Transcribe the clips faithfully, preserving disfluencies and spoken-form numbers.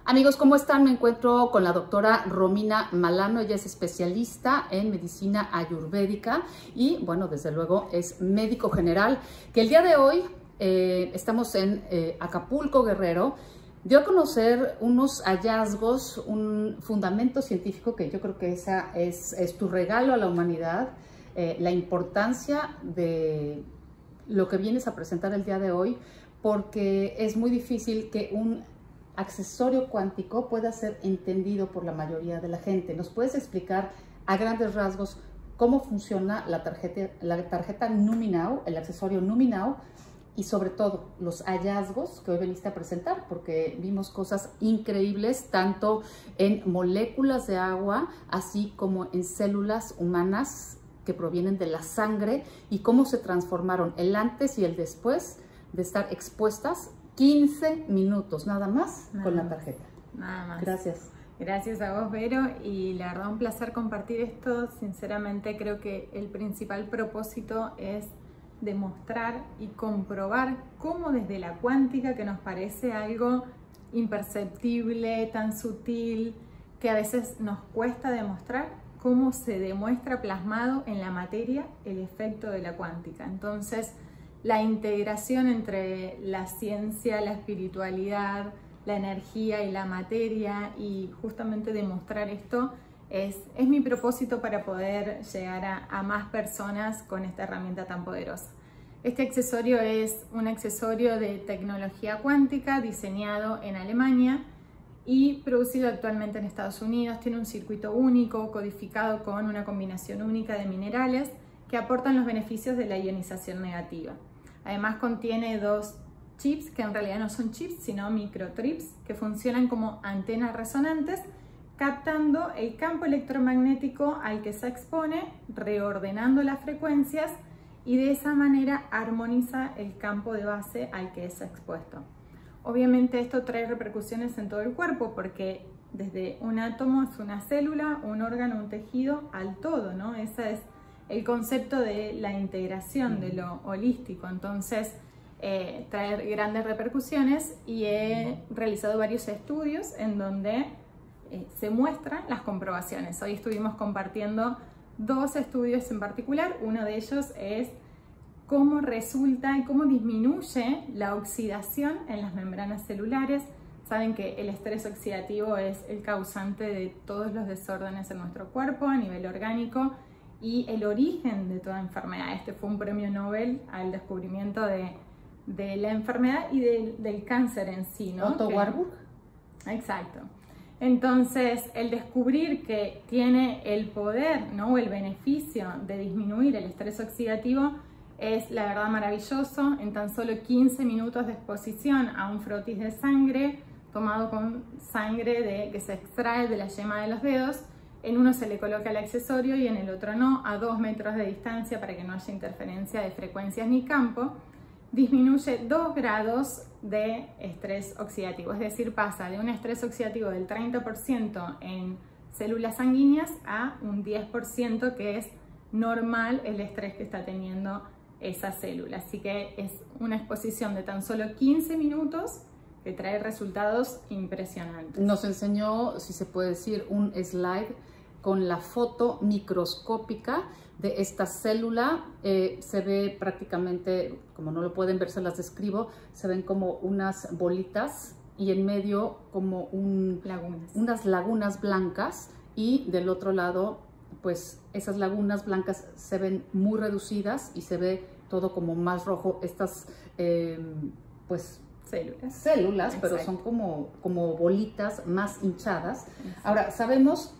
Amigos, ¿cómo están? Me encuentro con la doctora Romina Malano. Ella es especialista en medicina ayurvédica y, bueno, desde luego es médico general, que el día de hoy eh, estamos en eh, Acapulco, Guerrero. Dio a conocer unos hallazgos, un fundamento científico que yo creo que esa es, es tu regalo a la humanidad, eh, la importancia de lo que vienes a presentar el día de hoy, porque es muy difícil que un accesorio cuántico pueda ser entendido por la mayoría de la gente. ¿Nos puedes explicar a grandes rasgos cómo funciona la tarjeta, la tarjeta Numinow, el accesorio Numinow, y sobre todo los hallazgos que hoy veniste a presentar? Porque vimos cosas increíbles tanto en moléculas de agua, así como en células humanas que provienen de la sangre, y cómo se transformaron el antes y el después de estar expuestas quince minutos nada más nada con la tarjeta. Nada más. Gracias. Gracias a vos, Vero, y la verdad un placer compartir esto. Sinceramente creo que el principal propósito es demostrar y comprobar cómo desde la cuántica, que nos parece algo imperceptible, tan sutil, que a veces nos cuesta demostrar, cómo se demuestra plasmado en la materia el efecto de la cuántica. Entonces, la integración entre la ciencia, la espiritualidad, la energía y la materia, y justamente demostrar esto es, es mi propósito para poder llegar a, a más personas con esta herramienta tan poderosa. Este accesorio es un accesorio de tecnología cuántica diseñado en Alemania y producido actualmente en Estados Unidos. Tiene un circuito único, codificado con una combinación única de minerales que aportan los beneficios de la ionización negativa. Además contiene dos chips, que en realidad no son chips, sino microtrips, que funcionan como antenas resonantes, captando el campo electromagnético al que se expone, reordenando las frecuencias, y de esa manera armoniza el campo de base al que es expuesto. Obviamente esto trae repercusiones en todo el cuerpo, porque desde un átomo es una célula, un órgano, un tejido, al todo, ¿no? Ese es el concepto de la integración, de lo holístico. Entonces eh, trae grandes repercusiones, y he realizado varios estudios en donde eh, se muestran las comprobaciones. Hoy estuvimos compartiendo dos estudios en particular. Uno de ellos es cómo resulta y cómo disminuye la oxidación en las membranas celulares. Saben que el estrés oxidativo es el causante de todos los desórdenes en nuestro cuerpo a nivel orgánico y el origen de toda enfermedad. Este fue un premio Nobel al descubrimiento de, de la enfermedad y de, del cáncer en sí, ¿no? Otto que, Warburg. Exacto. Entonces, el descubrir que tiene el poder, ¿no?, o el beneficio de disminuir el estrés oxidativo es la verdad maravilloso. En tan solo quince minutos de exposición a un frotis de sangre, tomado con sangre de, que se extrae de la yema de los dedos, en uno se le coloca el accesorio y en el otro no, a dos metros de distancia para que no haya interferencia de frecuencias ni campo, disminuye dos grados de estrés oxidativo. Es decir, pasa de un estrés oxidativo del treinta por ciento en células sanguíneas a un diez por ciento, que es normal el estrés que está teniendo esa célula. Así que es una exposición de tan solo quince minutos que trae resultados impresionantes. Nos enseñó, si se puede decir, un slide con la foto microscópica de esta célula. Eh, se ve prácticamente, como no lo pueden ver, se las describo, se ven como unas bolitas y en medio como un, lagunas. unas lagunas blancas, y del otro lado, pues esas lagunas blancas se ven muy reducidas y se ve todo como más rojo. Estas, eh, pues, Células, células pero son como, como bolitas más hinchadas. Exacto. Ahora, sabemos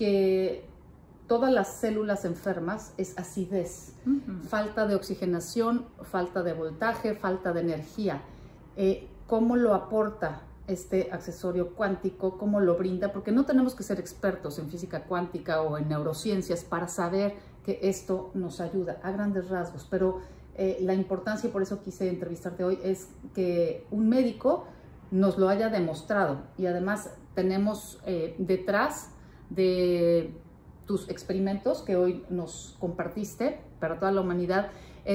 que todas las células enfermas es acidez, uh-huh. falta de oxigenación, falta de voltaje, falta de energía. Eh, ¿Cómo lo aporta este accesorio cuántico? ¿Cómo lo brinda? Porque no tenemos que ser expertos en física cuántica o en neurociencias para saber que esto nos ayuda a grandes rasgos, pero Eh, la importancia, y por eso quise entrevistarte hoy, es que un médico nos lo haya demostrado. Y además tenemos eh, detrás de tus experimentos que hoy nos compartiste para toda la humanidad, es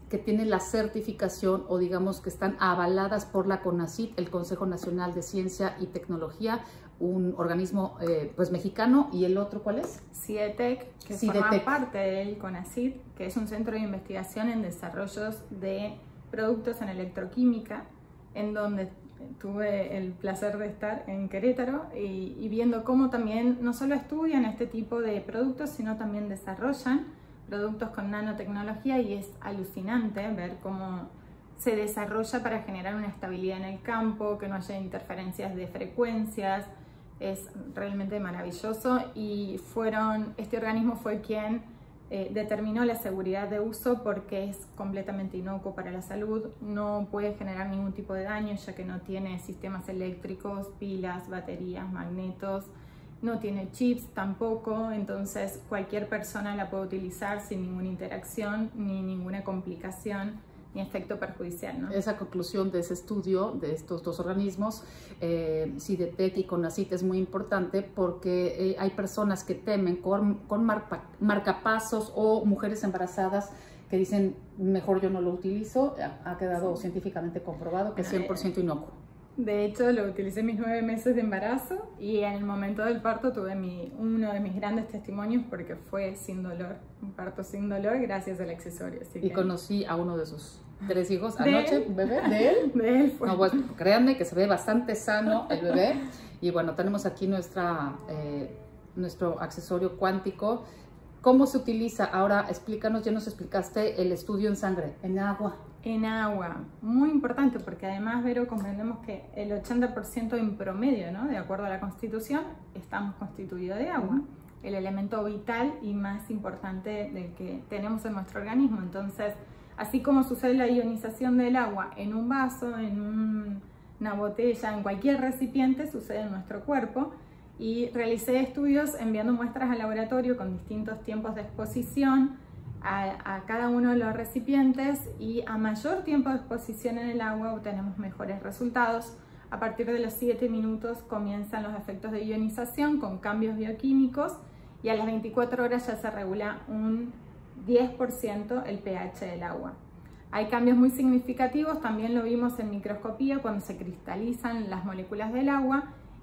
que tienen la certificación o digamos que están avaladas por la CONACYT, el Consejo Nacional de Ciencia y Tecnología, un organismo eh, pues mexicano, y el otro ¿cuál es? CIDETEC, que CIDETEC. forma parte del CONACYT, que es un centro de investigación en desarrollos de productos en electroquímica, en donde tuve el placer de estar en Querétaro y, y viendo cómo también no solo estudian este tipo de productos, sino también desarrollan productos con nanotecnología, y es alucinante ver cómo se desarrolla para generar una estabilidad en el campo, que no haya interferencias de frecuencias. Es realmente maravilloso, y fueron, este organismo fue quien eh, determinó la seguridad de uso, porque es completamente inocuo para la salud, no puede generar ningún tipo de daño ya que no tiene sistemas eléctricos, pilas, baterías, magnetos, no tiene chips tampoco, entonces cualquier persona la puede utilizar sin ninguna interacción ni ninguna complicación ni efecto perjudicial, ¿no? Esa conclusión de ese estudio de estos dos organismos, eh, CIDETEC y CONACYT, es muy importante porque eh, hay personas que temen con, con marca, marcapasos o mujeres embarazadas que dicen mejor yo no lo utilizo. Ha, ha quedado sí. científicamente comprobado que es cien por ciento inocuo. De hecho, lo utilicé mis nueve meses de embarazo, y en el momento del parto tuve mi, uno de mis grandes testimonios, porque fue sin dolor, un parto sin dolor gracias al accesorio. Así y que... conocí a uno de sus tres hijos anoche, un bebé, ¿de él? De él fue. No, bueno, créanme que se ve bastante sano el bebé. Y bueno, tenemos aquí nuestra, eh, nuestro accesorio cuántico. ¿Cómo se utiliza? Ahora explícanos, ya nos explicaste el estudio en sangre, en agua. En agua, muy importante, porque además, Vero, comprendemos que el ochenta por ciento en promedio, ¿no?, de acuerdo a la Constitución, estamos constituidos de agua, el elemento vital y más importante del que tenemos en nuestro organismo. Entonces, así como sucede la ionización del agua en un vaso, en un, una botella, en cualquier recipiente, sucede en nuestro cuerpo. Y realicé estudios enviando muestras al laboratorio con distintos tiempos de exposición A, a cada uno de los recipientes, y a mayor tiempo de exposición en el agua obtenemos mejores resultados. A partir de los siete minutos comienzan los efectos de ionización con cambios bioquímicos, y a las veinticuatro horas ya se regula un diez por ciento el pH del agua. Hay cambios muy significativos, también lo vimos en microscopía cuando se cristalizan las moléculas del agua.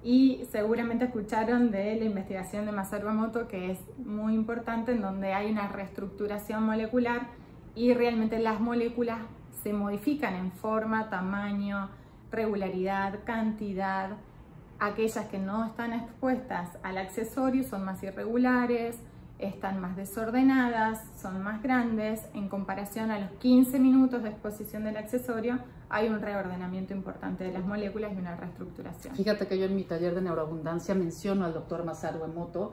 Y seguramente escucharon de la investigación de Masaru Emoto, que es muy importante, en donde hay una reestructuración molecular y realmente las moléculas se modifican en forma, tamaño, regularidad, cantidad. Aquellas que no están expuestas al accesorio son más irregulares, están más desordenadas, son más grandes. En comparación a los quince minutos de exposición del accesorio, hay un reordenamiento importante de las moléculas y una reestructuración. Fíjate que yo en mi taller de neuroabundancia menciono al doctor Masaru Emoto,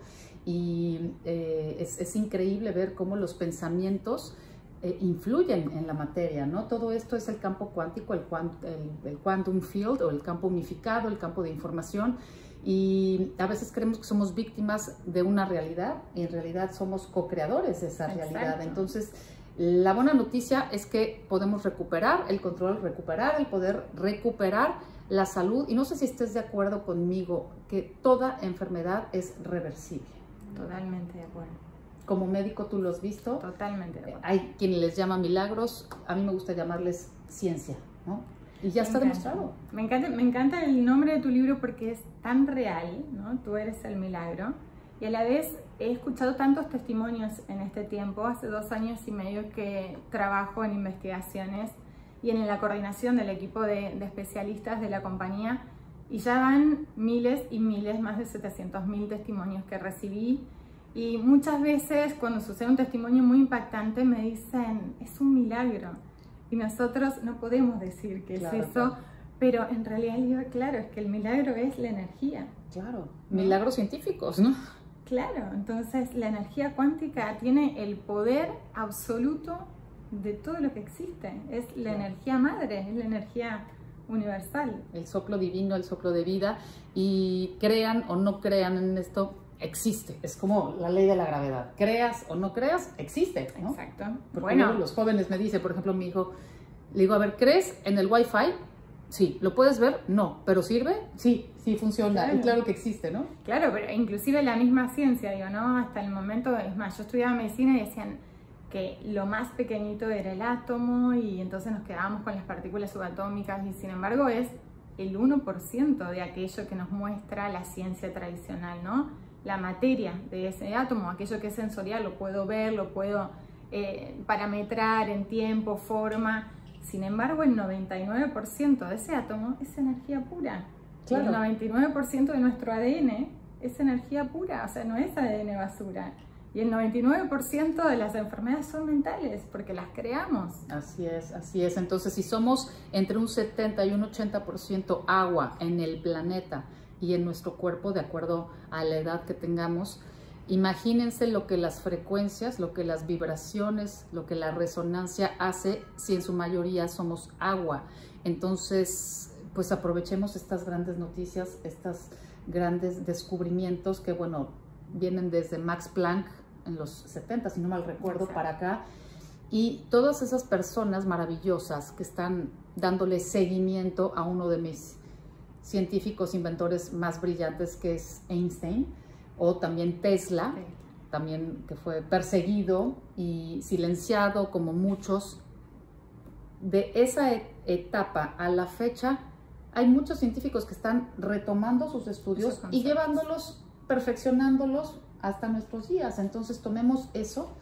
y eh, es, es increíble ver cómo los pensamientos eh, influyen en la materia, ¿no? Todo esto es el campo cuántico, el, quant, el, el quantum field, o el campo unificado, el campo de información. Y a veces creemos que somos víctimas de una realidad, y en realidad somos co-creadores de esa Exacto. realidad. Entonces, la buena noticia es que podemos recuperar el control, recuperar el poder, recuperar la salud. Y no sé si estés de acuerdo conmigo que toda enfermedad es reversible. Totalmente de acuerdo. Como médico, ¿tú lo has visto? Totalmente de acuerdo. Hay quienes les llaman milagros, a mí me gusta llamarles ciencia, ¿no? Y ya Me está encanta. demostrado. Me encanta, me encanta el nombre de tu libro porque es tan real, ¿no? Tú eres el milagro. Y a la vez he escuchado tantos testimonios en este tiempo. Hace dos años y medio que trabajo en investigaciones y en la coordinación del equipo de, de especialistas de la compañía. Y ya van miles y miles, más de setecientos mil testimonios que recibí. Y muchas veces cuando sucede un testimonio muy impactante me dicen, es un milagro. Y nosotros no podemos decir que Claro, es eso, claro. pero en realidad digo, claro, es que el milagro es la energía. Claro, ¿no? milagros científicos, ¿no? Claro, entonces la energía cuántica tiene el poder absoluto de todo lo que existe. Es la Claro. energía madre, es la energía universal. El soplo divino, el soplo de vida. Y crean o no crean en esto, existe. Es como la ley de la gravedad. Creas o no creas, existe, ¿no? Exacto. Porque Bueno, luego los jóvenes me dicen, por ejemplo, mi hijo, le digo, a ver, ¿crees en el Wi-Fi? Sí. ¿Lo puedes ver? No. ¿Pero sirve? Sí, sí funciona. Claro. Y claro que existe, ¿no? claro, pero inclusive la misma ciencia, digo, ¿no? Hasta el momento, es más, yo estudiaba medicina y decían, que lo más pequeñito era el átomo y entonces nos quedábamos con las partículas subatómicas y sin embargo es el uno por ciento de aquello que nos muestra la ciencia tradicional, ¿no? La materia de ese átomo, aquello que es sensorial, lo puedo ver, lo puedo eh, parametrar en tiempo, forma. Sin embargo, el noventa y nueve por ciento de ese átomo es energía pura. Claro. El noventa y nueve por ciento de nuestro A D N es energía pura, o sea, no es A D N basura. Y el noventa y nueve por ciento de las enfermedades son mentales, porque las creamos. Así es, así es. Entonces, si somos entre un setenta y un ochenta por ciento agua en el planeta y en nuestro cuerpo, de acuerdo a la edad que tengamos, imagínense lo que las frecuencias, lo que las vibraciones, lo que la resonancia hace si en su mayoría somos agua. Entonces, pues aprovechemos estas grandes noticias, estos grandes descubrimientos que, bueno, vienen desde Max Planck en los setenta, si no mal recuerdo, para acá, y todas esas personas maravillosas que están dándole seguimiento a uno de mis científicos inventores más brillantes, que es Einstein, o también Tesla, sí. También que fue perseguido y silenciado como muchos. De esa et etapa a la fecha hay muchos científicos que están retomando sus estudios y llevándolos, perfeccionándolos hasta nuestros días. Entonces tomemos eso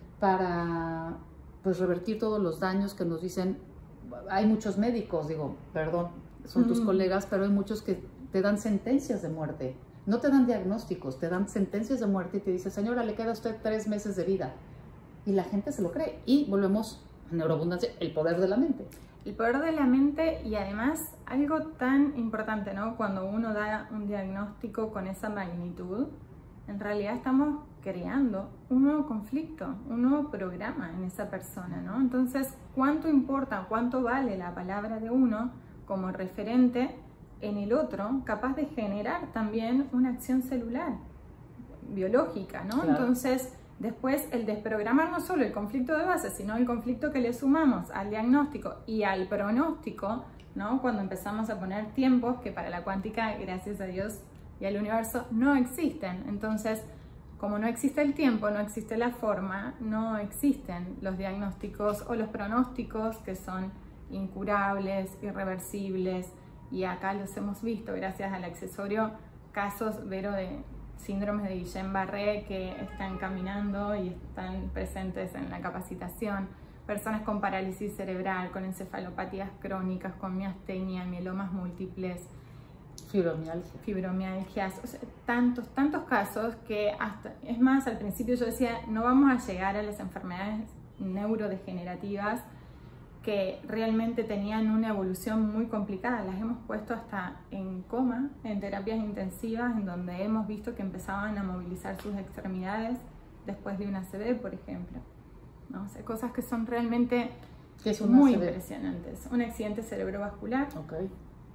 para pues revertir todos los daños que nos dicen. Hay muchos médicos, digo, perdón, son tus mm. colegas, pero hay muchos que te dan sentencias de muerte. No te dan diagnósticos, te dan sentencias de muerte y te dicen, señora, le queda a usted tres meses de vida. Y la gente se lo cree. Y volvemos a neuroabundancia, el poder de la mente. El poder de la mente y además algo tan importante, ¿no? Cuando uno da un diagnóstico con esa magnitud, en realidad estamos creando un nuevo conflicto, un nuevo programa en esa persona, ¿no? Entonces, ¿cuánto importa, cuánto vale la palabra de uno como referente en el otro, capaz de generar también una acción celular, biológica, ¿no? Claro. Entonces, después el desprogramar no solo el conflicto de base, sino el conflicto que le sumamos al diagnóstico y al pronóstico, ¿no? Cuando empezamos a poner tiempos que para la cuántica, gracias a Dios y al universo, no existen. Entonces, como no existe el tiempo, no existe la forma, no existen los diagnósticos o los pronósticos que son incurables, irreversibles, y acá los hemos visto gracias al accesorio, casos, Vero, de síndromes de Guillain-Barré que están caminando y están presentes en la capacitación, personas con parálisis cerebral, con encefalopatías crónicas, con miastenia, mielomas múltiples, fibromialgia. fibromialgias, o sea, tantos, tantos casos que hasta, es más, al principio yo decía, no vamos a llegar a las enfermedades neurodegenerativas que realmente tenían una evolución muy complicada. Las hemos puesto hasta en coma, en terapias intensivas, en donde hemos visto que empezaban a movilizar sus extremidades después de una A C V, por ejemplo, ¿no? O sea, cosas que son realmente ¿Qué es muy A C V? Impresionantes. Un accidente cerebrovascular. Okay.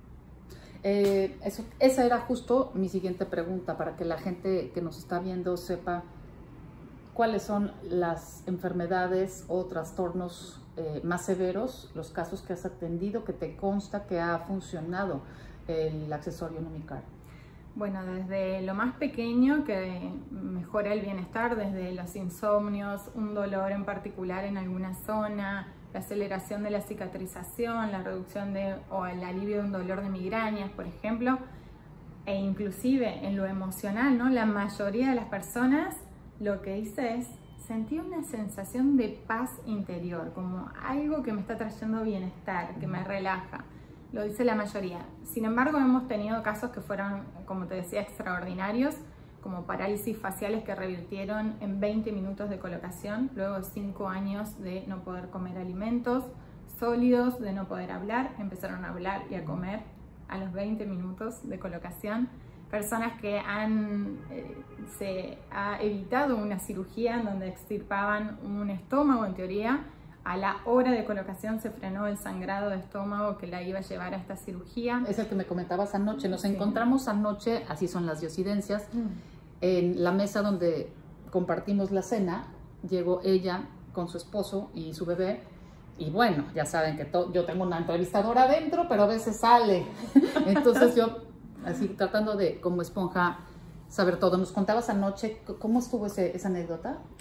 Eh, eso, esa era justo mi siguiente pregunta, para que la gente que nos está viendo sepa cuáles son las enfermedades o trastornos eh, más severos, los casos que has atendido, que te consta que ha funcionado el accesorio Numicar. Bueno, desde lo más pequeño, que mejora el bienestar, desde los insomnios, un dolor en particular en alguna zona, la aceleración de la cicatrización, la reducción de, o el alivio de un dolor de migrañas, por ejemplo, e inclusive en lo emocional, ¿no? La mayoría de las personas lo que dice es, sentí una sensación de paz interior, como algo que me está trayendo bienestar, que me relaja. Lo dice la mayoría. Sin embargo, hemos tenido casos que fueron, como te decía, extraordinarios, como parálisis faciales que revirtieron en veinte minutos de colocación, luego de cinco años de no poder comer alimentos sólidos, de no poder hablar, empezaron a hablar y a comer a los veinte minutos de colocación. Personas que han, eh, se ha evitado una cirugía en donde extirpaban un estómago, en teoría, a la hora de colocación se frenó el sangrado de estómago que la iba a llevar a esta cirugía. Es el que me comentabas anoche. Nos sí. encontramos anoche, así son las diosidencias, mm. en la mesa donde compartimos la cena. Llegó ella con su esposo y su bebé. Y bueno, ya saben que yo tengo una entrevistadora adentro, pero a veces sale. Entonces yo, así tratando de, como esponja, saber todo. Nos contabas anoche, ¿cómo estuvo ese, esa anécdota?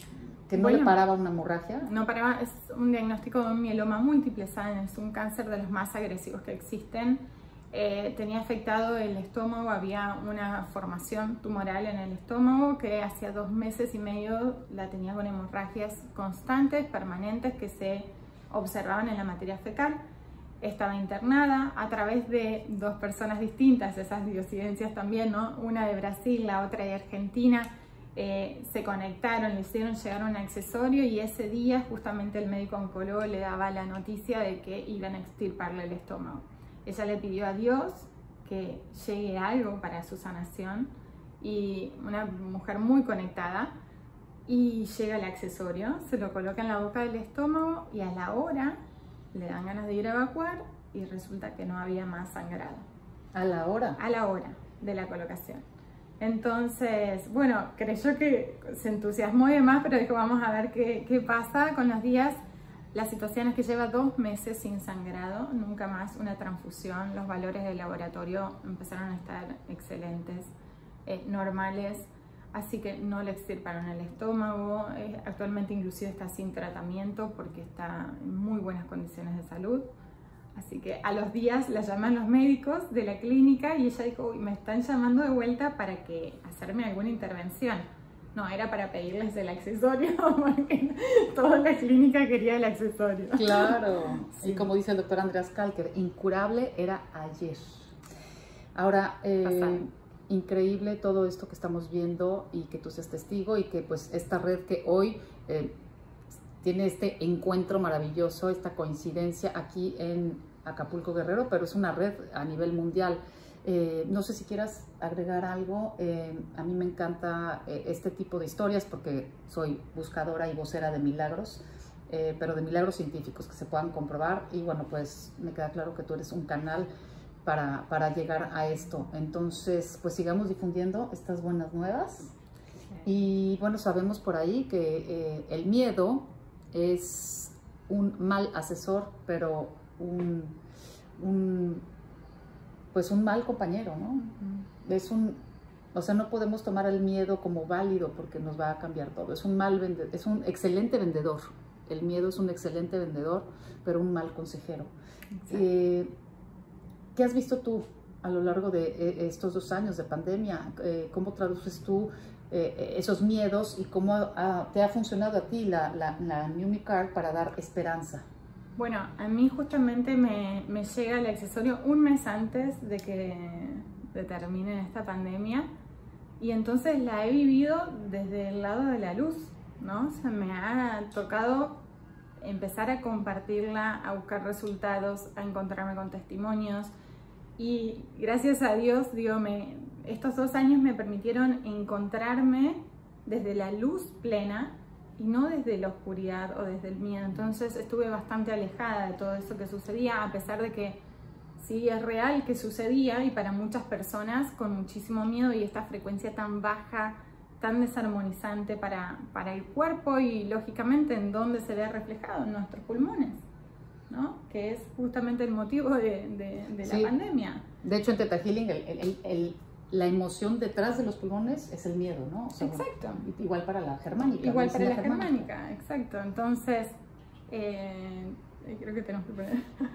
¿Que no bueno, le paraba una hemorragia? No paraba, es un diagnóstico de un mieloma múltiple, ¿saben? Es un cáncer de los más agresivos que existen. Eh, tenía afectado el estómago, había una formación tumoral en el estómago que hacía dos meses y medio la tenía con hemorragias constantes, permanentes, que se observaban en la materia fecal. Estaba internada a través de dos personas distintas, esas diosidencias también, ¿no? Una de Brasil, la otra de Argentina. Eh, se conectaron, le hicieron llegar un accesorio y ese día justamente el médico oncólogo le daba la noticia de que iban a extirparle el estómago. Ella le pidió a Dios que llegue algo para su sanación y una mujer muy conectada, y llega el accesorio, se lo coloca en la boca del estómago y a la hora le dan ganas de ir a evacuar y resulta que no había más sangrado. ¿A la hora? A la hora de la colocación. Entonces, bueno, creyó que se entusiasmó y demás, pero dijo, vamos a ver qué, qué pasa con los días. La situación es que lleva dos meses sin sangrado, nunca más una transfusión. Los valores del laboratorio empezaron a estar excelentes, eh, normales, así que no le extirparon el estómago. Eh, actualmente inclusive está sin tratamiento porque está en muy buenas condiciones de salud. Así que a los días la llaman los médicos de la clínica y ella dijo, uy, me están llamando de vuelta para que hacerme alguna intervención. No, era para pedirles el accesorio, porque toda la clínica quería el accesorio. Claro, sí. Y como dice el doctor Andreas Kalker, incurable era ayer. Ahora, eh, increíble todo esto que estamos viendo y que tú seas testigo y que pues esta red que hoy... Eh, tiene este encuentro maravilloso, esta coincidencia aquí en Acapulco Guerrero, pero es una red a nivel mundial. Eh, no sé si quieras agregar algo. Eh, a mí me encanta eh, este tipo de historias porque soy buscadora y vocera de milagros, eh, pero de milagros científicos que se puedan comprobar, y bueno, pues me queda claro que tú eres un canal para, para llegar a esto. Entonces, pues sigamos difundiendo estas buenas nuevas. Y bueno, sabemos por ahí que eh, el miedo es un mal asesor, pero un, un pues un mal compañero, ¿no? Uh-huh. Es un, o sea, no podemos tomar el miedo como válido porque nos va a cambiar todo. Es un mal vendedor, es un excelente vendedor. El miedo es un excelente vendedor, pero un mal consejero. Eh, ¿Qué has visto tú a lo largo de eh, estos dos años de pandemia? Eh, ¿Cómo traduces tú Eh, esos miedos y cómo ha, te ha funcionado a ti la, la, la Numicard para dar esperanza? Bueno, a mí justamente me, me llega el accesorio un mes antes de que de termine esta pandemia, y entonces la he vivido desde el lado de la luz, ¿no? O sea, me ha tocado empezar a compartirla, a buscar resultados, a encontrarme con testimonios, y gracias a Dios, digo, me... estos dos años me permitieron encontrarme desde la luz plena y no desde la oscuridad o desde el miedo. Entonces estuve bastante alejada de todo eso que sucedía, a pesar de que sí es real que sucedía, y para muchas personas con muchísimo miedo y esta frecuencia tan baja, tan desarmonizante para, para el cuerpo, y lógicamente en dónde se ve reflejado, en nuestros pulmones, ¿no? Que es justamente el motivo de, de, de la sí. pandemia. De hecho, en Theta Healing, el, el, el la emoción detrás de los pulmones es el miedo, ¿no? O sea, exacto. Igual para la germánica. Igual para la germánica, germánica, exacto. Entonces, eh, creo que tenemos que poner...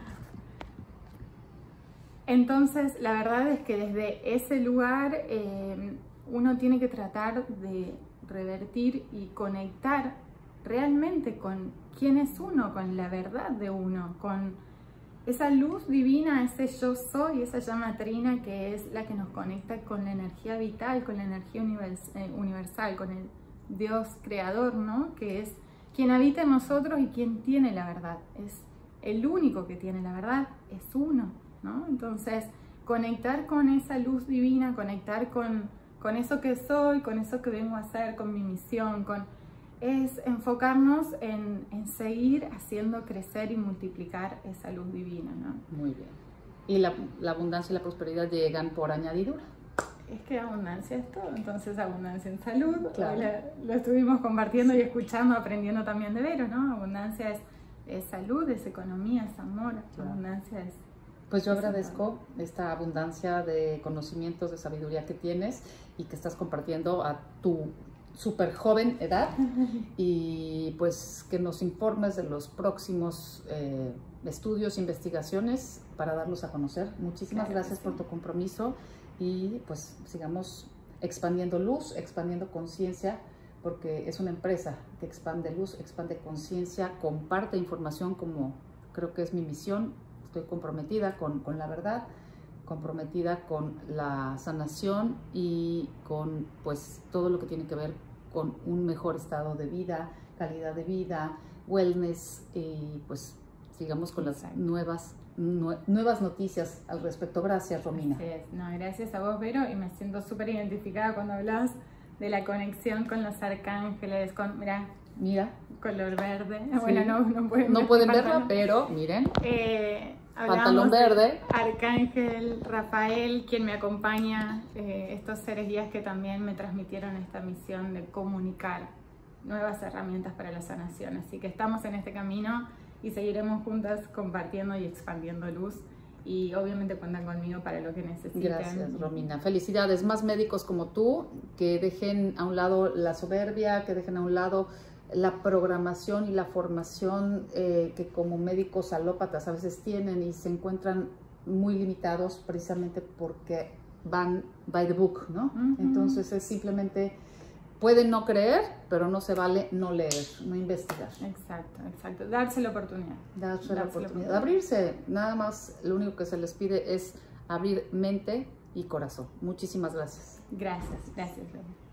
Entonces, la verdad es que desde ese lugar eh, uno tiene que tratar de revertir y conectar realmente con quién es uno, con la verdad de uno, con esa luz divina, ese yo soy, esa llama trina que es la que nos conecta con la energía vital, con la energía universal, con el Dios creador, ¿no? Que es quien habita en nosotros y quien tiene la verdad. Es el único que tiene la verdad, es uno, ¿no? Entonces, conectar con esa luz divina, conectar con, con eso que soy, con eso que vengo a hacer, con mi misión, con... es enfocarnos en, en seguir haciendo crecer y multiplicar esa luz divina, ¿no? Muy bien. ¿Y la, la abundancia y la prosperidad llegan por añadidura? Es que abundancia es todo, entonces abundancia en salud, claro. la, lo estuvimos compartiendo y escuchando, aprendiendo también de Vero, ¿no? Abundancia es, es salud, es economía, es amor, claro. Abundancia es... Pues yo agradezco esta abundancia de conocimientos, de sabiduría que tienes y que estás compartiendo a tu súper joven edad y pues que nos informes de los próximos eh, estudios, investigaciones para darlos a conocer. Muchísimas Claro, gracias sí. por tu compromiso y pues sigamos expandiendo luz, expandiendo conciencia, porque es una empresa que expande luz, expande conciencia, comparte información como creo que es mi misión. Estoy comprometida con, con la verdad, comprometida con la sanación y con pues todo lo que tiene que ver con un mejor estado de vida, calidad de vida, wellness y pues sigamos con las Exacto. nuevas, nue- nuevas noticias al respecto. Gracias, Romina. Así es. No, gracias a vos, Vero, y me siento súper identificada cuando hablas de la conexión con los arcángeles, con, mirá, Mira, color verde. Sí. Bueno, no, no pueden, no ver pueden mi verla, pantalón. pero miren, Eh, pantalón hablamos de verde. Arcángel Rafael, quien me acompaña, eh, estos seres guías que también me transmitieron esta misión de comunicar nuevas herramientas para la sanación. Así que estamos en este camino y seguiremos juntas compartiendo y expandiendo luz. Y obviamente cuentan conmigo para lo que necesiten. Gracias, Romina. Felicidades. Más médicos como tú, que dejen a un lado la soberbia, que dejen a un lado la programación y la formación eh, que como médicos alópatas a veces tienen y se encuentran muy limitados precisamente porque van by the book, ¿no? Uh-huh. Entonces es simplemente, pueden no creer, pero no se vale no leer, no investigar. Exacto, exacto. Darse la oportunidad. Darse la Darse la oportunidad. Abrirse, nada más, lo único que se les pide es abrir mente y corazón. Muchísimas gracias. Gracias, gracias, Lola.